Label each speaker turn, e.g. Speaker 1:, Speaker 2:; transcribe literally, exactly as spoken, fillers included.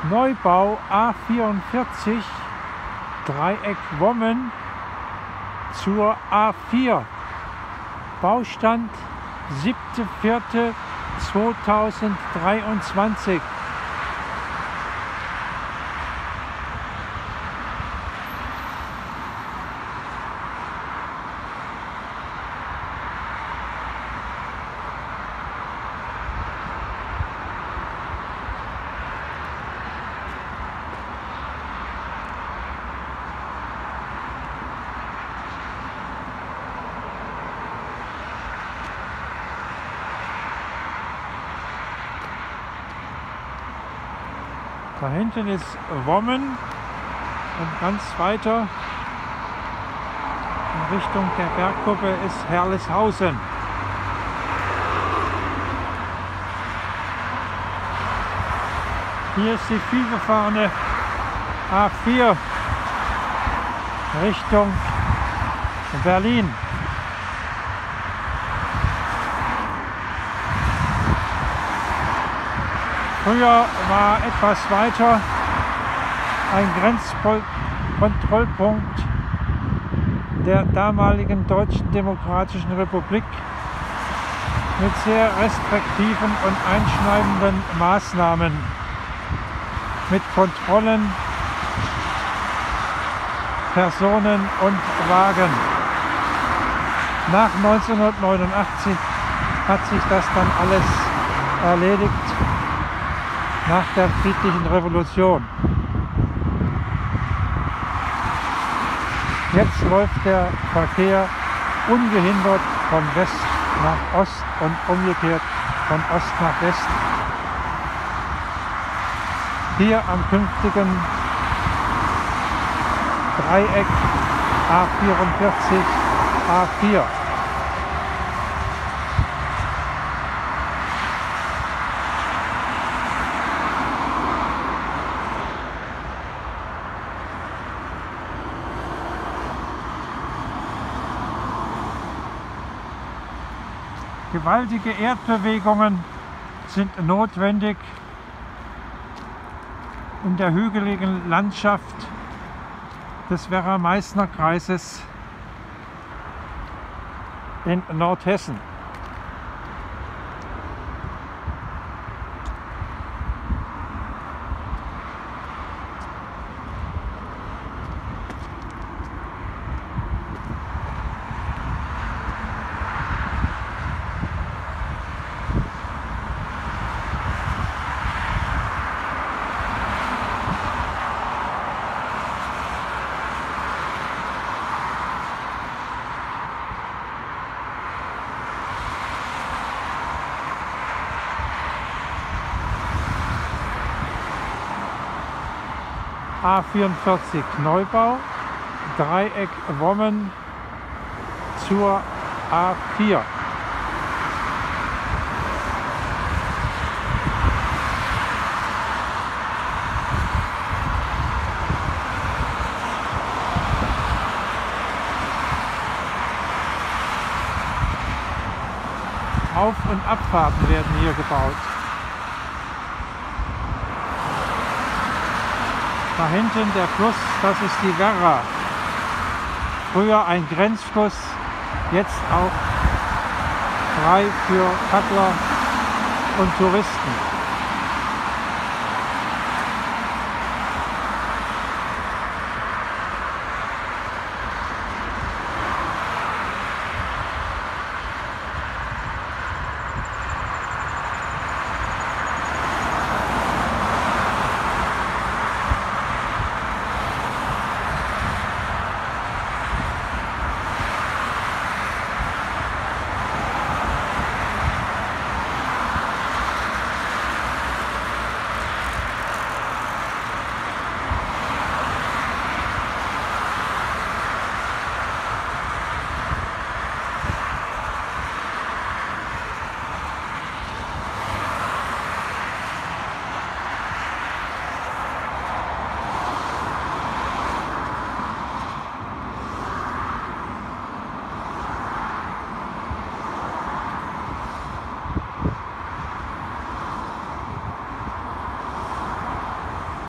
Speaker 1: Neubau A vierundvierzig, Dreieck Wommen zur A vier. Baustand siebter vierter zweitausenddreiundzwanzig. Da hinten ist Wommen und ganz weiter in Richtung der Bergkuppe ist Herleshausen. Hier ist die vielbefahrene A vier Richtung Berlin. Früher war etwas weiter ein Grenzkontrollpunkt der damaligen Deutschen Demokratischen Republik mit sehr restriktiven und einschneidenden Maßnahmen, mit Kontrollen, Personen und Wagen. Nach neunzehnhundertneunundachtzig hat sich das dann alles erledigt. Nach der friedlichen Revolution. Jetzt läuft der Verkehr ungehindert von West nach Ost und umgekehrt von Ost nach West. Hier am künftigen Dreieck A vierundvierzig, A vier. Gewaltige Erdbewegungen sind notwendig in der hügeligen Landschaft des Werra-Meißner-Kreises in Nordhessen. A vierundvierzig Neubau, Dreieck Wommen zur A vier. Auf- und Abfahrten werden hier gebaut. Da hinten der Fluss, das ist die Werra. Früher ein Grenzfluss, jetzt auch frei für Paddler und Touristen.